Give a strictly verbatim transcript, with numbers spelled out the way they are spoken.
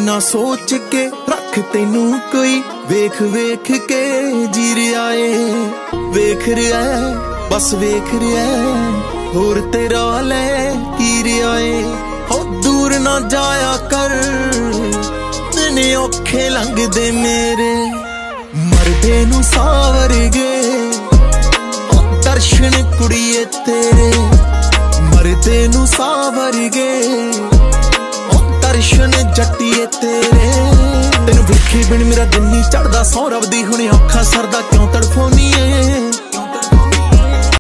ना सोच के रख तेनू कोई वेख वेख के जी रहा है, वेख रहा है बस वेख रहा है, होर तेरा ले की रहा है। हो दूर ना जाया कर दिन औखे लंघदे मेरे, मरदे नू सावर गए दर्शन कुड़िए तेरे, मरदे नू सावर गए दर्शन जट्टिए तेरे। तेनू वेखे बिन मेरा दिन नहीं चढ़दा, सौ रब दी हुण औखा सरदा क्यों तड़फोनी है।